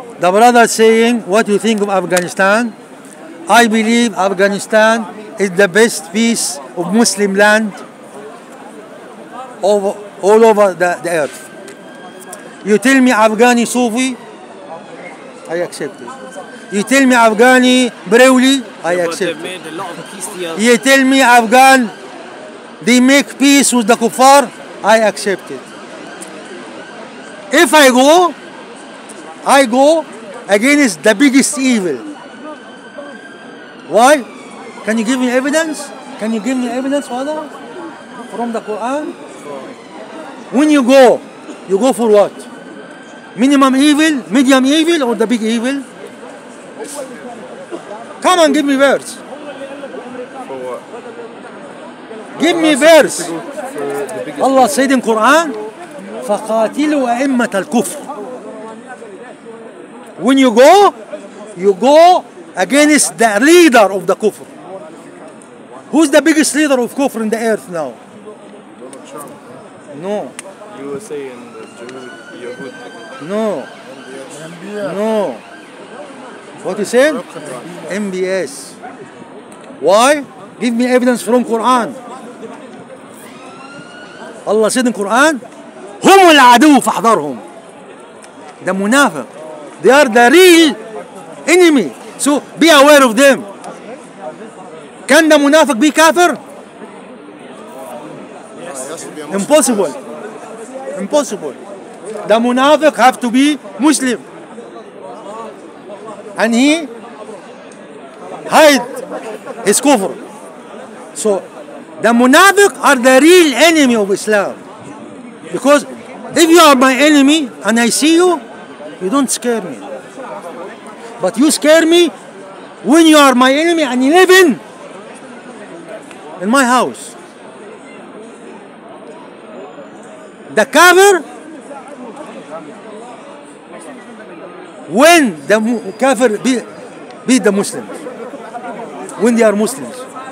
The brother saying, what do you think of Afghanistan? I believe Afghanistan is the best piece of Muslim land all over the earth. You tell me Afghani Sufi, I accept it. You tell me Afghani Brewli, I accept it. You tell me Afghan, they make peace with the kuffar, I accept it. If I go against the biggest evil. Why? Can you give me evidence? Can you give me evidence, Father? From the Quran? When you go for what? Minimum evil, medium evil, or the big evil? Come on, give me verse. For what? Give me verse. Allah said in Quran, فَقَاتِلُوا أَئِمَّةَ الْكُفْرِ. When you go against the leader of the kufr. Who's the biggest leader of kufr in the earth now? Donald Trump. No. You were saying the Yahud. No. No. What you said? MBS. Why? Give me evidence from Quran. Allah said in Quran, هم العدو فاحذرهم. The munafiq. They are the real enemy. So be aware of them. Can the munafiq be kafir? Impossible. Impossible. The munafiq have to be Muslim. And he hide his kufr. So the munafiq are the real enemy of Islam. Because if you are my enemy and I see you, you don't scare me. But you scare me when you are my enemy and you live in my house. The kafir, when the kafir beat the Muslims, when they are Muslims.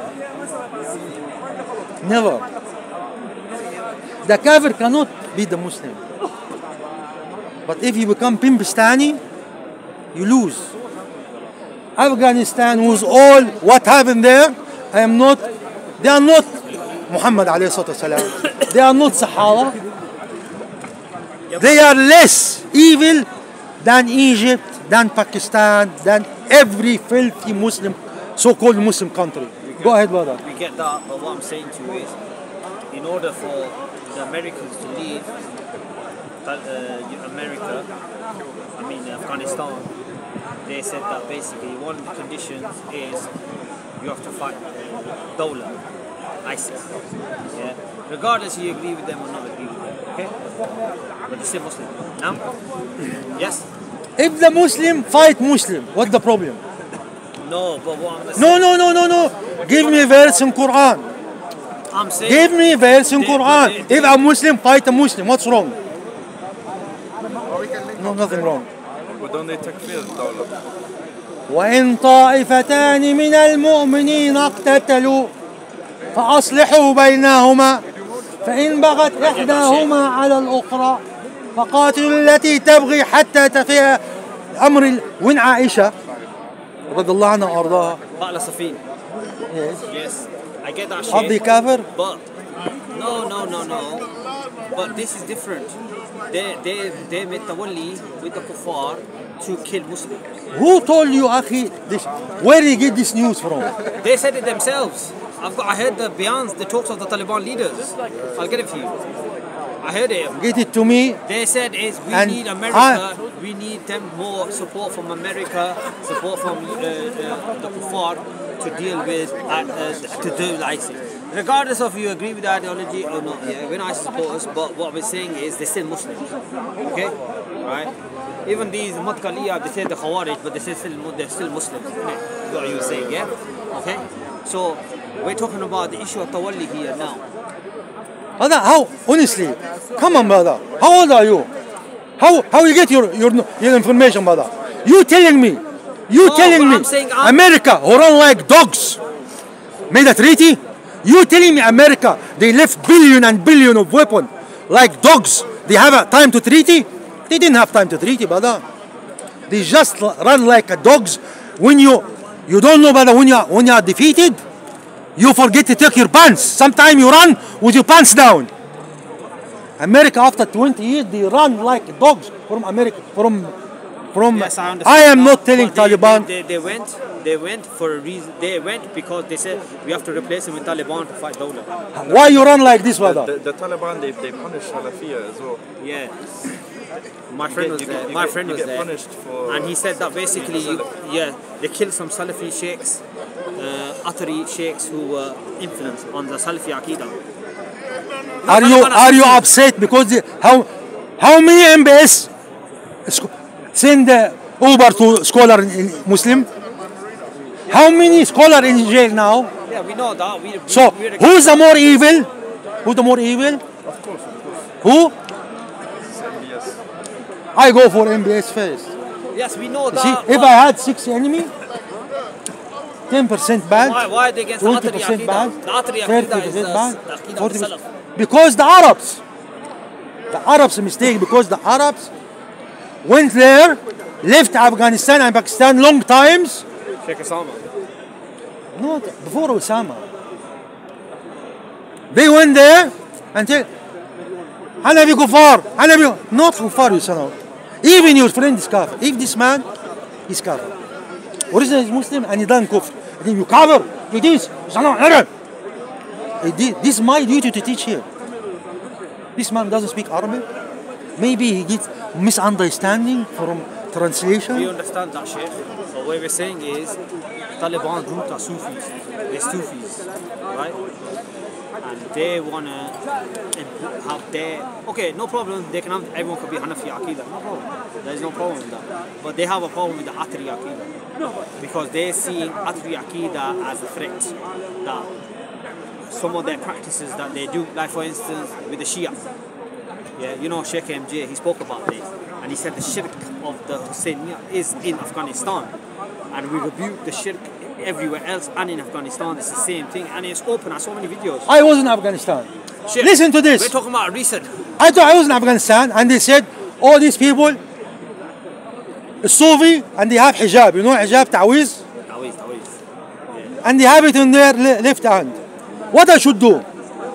Never. The kafir cannot beat the Muslim. But if you become Pimbistani, you lose. Afghanistan was all what happened there. They are not Muhammad alayhi salatu wasalam. They are not Sahara. They are less evil than Egypt, than Pakistan, than every filthy Muslim, so-called Muslim country. Go ahead, brother. We get that, but what I'm saying to you is, in order for the Americans to leave Afghanistan, they said that basically one of the conditions is you have to fight Dawla, ISIS. Yeah? Regardless if you agree with them or not agree with them, okay? But they're still Muslim. Now? Yes? If the Muslim fight Muslim, what's the problem? No, but what I'm saying... No. Give me a verse in Quran. I'm saying... Give me a verse in Quran. If a Muslim fight a Muslim, what's wrong? No, nothing wrong. But don't they takfir Dawla? وإن طائفتان من المؤمنين اقتتلوا فأصلحوا بينهما فإن بغت إحداهما على الأخرى فقاتلوا التي تبغي حتى تفيء أمر وين عائشة رضي الله عنها وأرضاها. Ba'la Safin. Yes. I get that shit. Are they kafir? But no. But this is different. They made tawalli with the kuffar to kill Muslims. Who told you, Akhi, this? Where did you get this news from? They said it themselves. I heard the bayans, the talks of the Taliban leaders. I'll get it for you. I heard it. Get it to me. They said we need America. We need them more support from America, support from the kuffar to deal with to deal with ISIS. Regardless of you agree with the ideology or not, yeah, we're not ISIS supporters. But what we're saying is they're still Muslims. Okay, right? Even these Matkaliya, they say the Khawarij, but they're still Muslims. Okay? That's what you were saying, yeah? Okay? So we're talking about the issue of tawalli here now. Brother, how? Honestly, come on, brother. How old are you? How you get your information, brother? You telling me? America, who run like dogs, made a treaty? You telling me America, they left billion and billion of weapons like dogs? They have a time to treaty? They didn't have time to treaty, brother. They just run like a dogs. When you don't know, but when you are defeated, you forget to take your pants. Sometimes you run with your pants down. America after 20 years they run like dogs from America from. Yes, I understand. I am not telling But Taliban. They went for a reason. They went because they said we have to replace them with Taliban to fight Dawla. Why you run like this, brother? The Taliban, they punish Salafiyya as well. Yeah. My friend was there. My friend was get there, punished for and he said that basically, they killed some Salafi sheikhs, Athari sheikhs who were influenced on the Salafi Aqidah. Are you upset because how many MBS send Uber to scholar in Muslim? How many scholar in jail now? Yeah, we know that. So who's the more evil? Who's the more evil? Of course. Who? MBS. I go for MBS first. Yes, we know that. See, if I had 6 enemy, 10% bad, why are they against the Athari 20% Aqidah? bad, The Athari Aqidah is 30% bad, the Aqidah of the 40%. Salaf. Because the Arabs mistake, because the Arabs went there, left Afghanistan and Pakistan long times. Sheikh Osama. No, before Osama. They went there and said, Hanabi Kufar, Hanabi, not Kufar, you son of. Even your friend is kafir. If this man is kafir, originally he's Muslim and he done kufr, and then you kafir, you this, son of Arab. This is my duty to teach here. This man doesn't speak Arabic. Maybe he gets misunderstanding from translation. We understand that, Sheikh. So what we're saying is, Taliban root are Sufis. They're Sufis, right? And they wanna have their no problem. They can have everyone could be Hanafi Aqidah, no problem. There's no problem with that. But they have a problem with the Athari Aqidah because they're seeing Athari Aqidah as a threat. That some of their practices that they do, like for instance with the Shia. Yeah, you know Sheikh MJ, he spoke about this and he said the shirk of the Husseiniya is in Afghanistan and we rebuke the shirk everywhere else and in Afghanistan it's the same thing and it's open at so many videos. I was in Afghanistan. Sheikh, Listen to this. We're talking about recent. I was in Afghanistan and they said all these people Sufi and they have hijab. You know hijab, ta'wiz? Tawiz. Yeah. And they have it in their left hand. What I should do?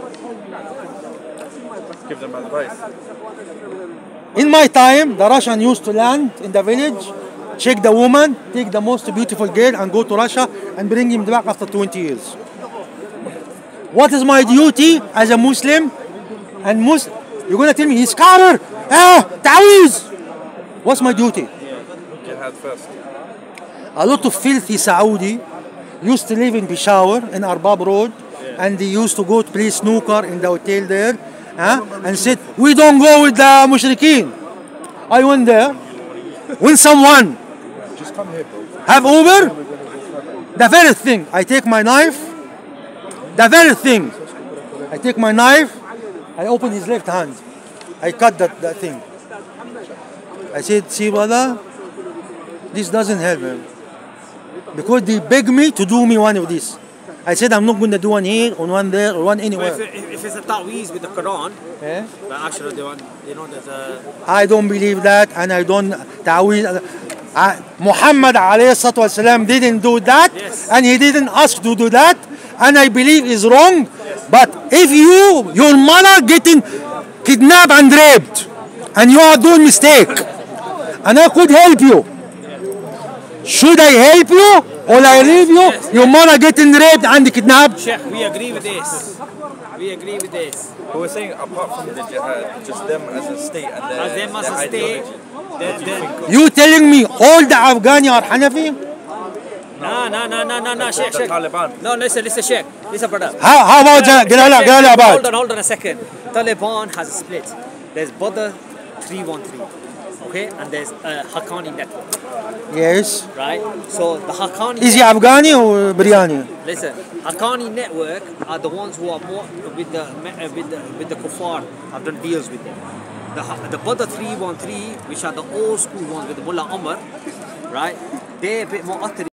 Give them advice. In my time, the Russian used to land in the village, check the woman, take the most beautiful girl and go to Russia and bring him back after 20 years. What is my duty as a Muslim? And you're going to tell me he's kafir, ta'wiz. What's my duty? Jihad first. A lot of filthy Saudi used to live in Peshawar, in Arbab Road, and they used to go to play snooker in the hotel there, and said, we don't go with the mushrikeen. I went there. When someone Just come here, bro. have Uber, the very thing, I take my knife, the very thing, I take my knife, I open his left hand, I cut that thing. I said, see brother, this doesn't help him. Because they beg me to do me one of these. I said I'm not going to do one here, or one there, or one anywhere. But if it's a ta'weez with the Quran, Yeah? but actually there's a... I don't believe that, and I don't ta'weez. Muhammad alayhi salatu wasalam didn't do that, Yes. and he didn't ask to do that, and I believe is wrong. But if your mother getting kidnapped and raped, and you are doing mistake, and I could help you, should I help you or I leave you? Yes. Your mother getting raped and kidnapped? Sheikh, we agree with this. We agree with this. But we're saying apart from the jihad, just them as a state and their, As them as their a state, ideology. You telling me all the Afghani are Hanafi? No, Sheikh. The Taliban. No, listen, Sheikh. Listen, brother. How about Jalal Abad? Hold on a second. Taliban has a split. There's Badr 313, okay, and there's Haqqani network, Yes. right? So the Haqqani. Is he Afghani or Biryani? Listen, Haqqani network are the ones who are more with the kuffar, have done deals with them. The Badr 313, which are the old school ones with the Mullah Umar, right? They're a bit more